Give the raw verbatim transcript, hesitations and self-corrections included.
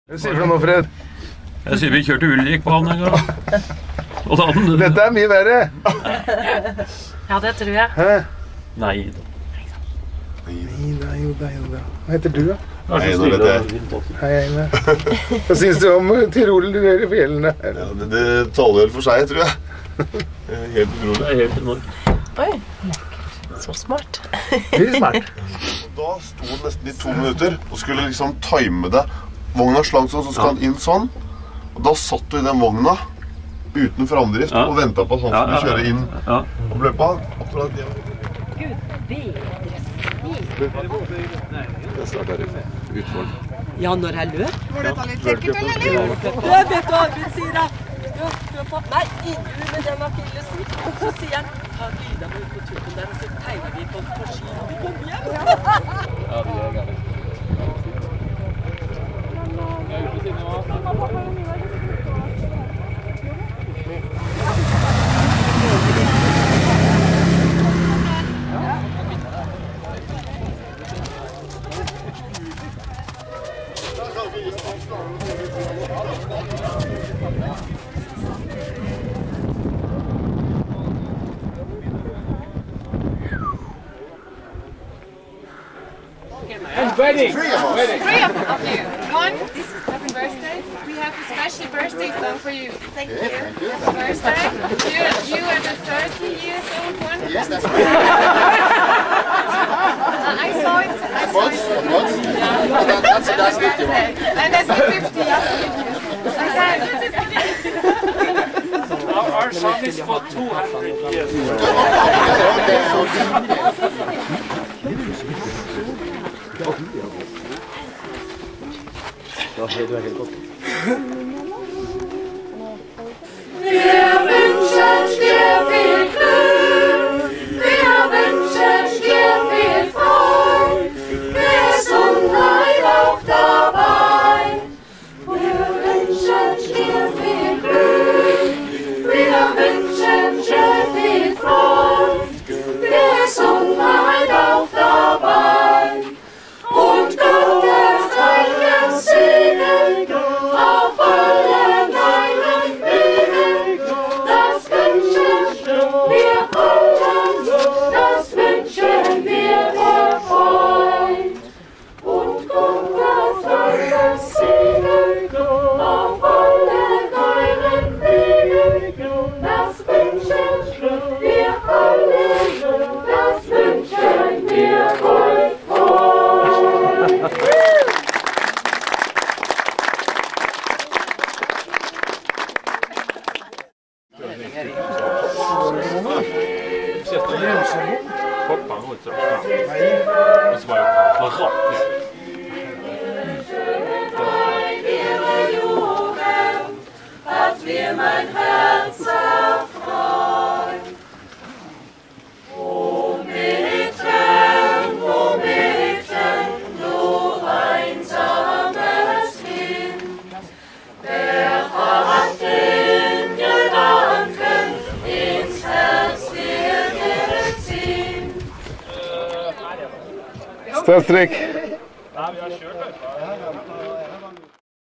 Hva sier du for noe, Fred? Jeg sier vi kjørte Ulrik på han en gang. Dette er mye verre. Ja, det tror jeg. Hæ? Nei da. Nei da, jo da, jo da. Hva heter du da? Hei, nå vet jeg. Hei, Einar. Hva synes du om Tirol i fjellene? Ja, det, det taler vel for seg, tror jeg. Helt utrolig. Det er helt enormt. Oi, så smart. Veldig smart. Da sto den nesten i to minutter og skulle liksom time det. Vogna slang sånn, så skal han inn sånn. Og da satt du i den vogna uten framdrift og ventet på at han skulle kjøre inn og ble på han. Gud, bedre snill. Det starter utfor. Ja, når jeg løp. Var dette litt lekkert, eller? Løp etter Arvid, sier jeg. Løp, løp opp. Nei, inn med den akillesen. Så sier jeg, ta lyda meg ut på tuben der, og så tegner vi på på ski, og vi kommer hjem. Ja, vi er gærlig. Wedding. Three of us. Three of you. One, happy birthday. We have a special birthday song for you. Thank you. Happy birthday. You, you are the thirty years old one. Yes, that's right. uh, I saw it. I saw it. What? That, that's that's fifty one. And that's the fifty. Okay. Our, our song is for two hundred years. Okay, okay. Da er du helt godt. Wir wünschen dir viel Glück, wir wünschen dir viel Freude, Gesundheit auch dabei. Wir wünschen dir viel Glück, wir wünschen dir viel Freude, Gesundheit auch dabei. Und Gottes Heiligen Segen auf alle deinen Wegen, das wünschen wir allen, das wünschen wir dir Freund. Und Gottes Heiligen Segen auf alle deinen Wegen, das wünschen wir alle, das wünschen wir euch. Hat mir mein Herz erfreut. O mitten, o mitten, du einsames Kind, wer hat den Gedanken ins Herz dir geziehen? Stå strekk.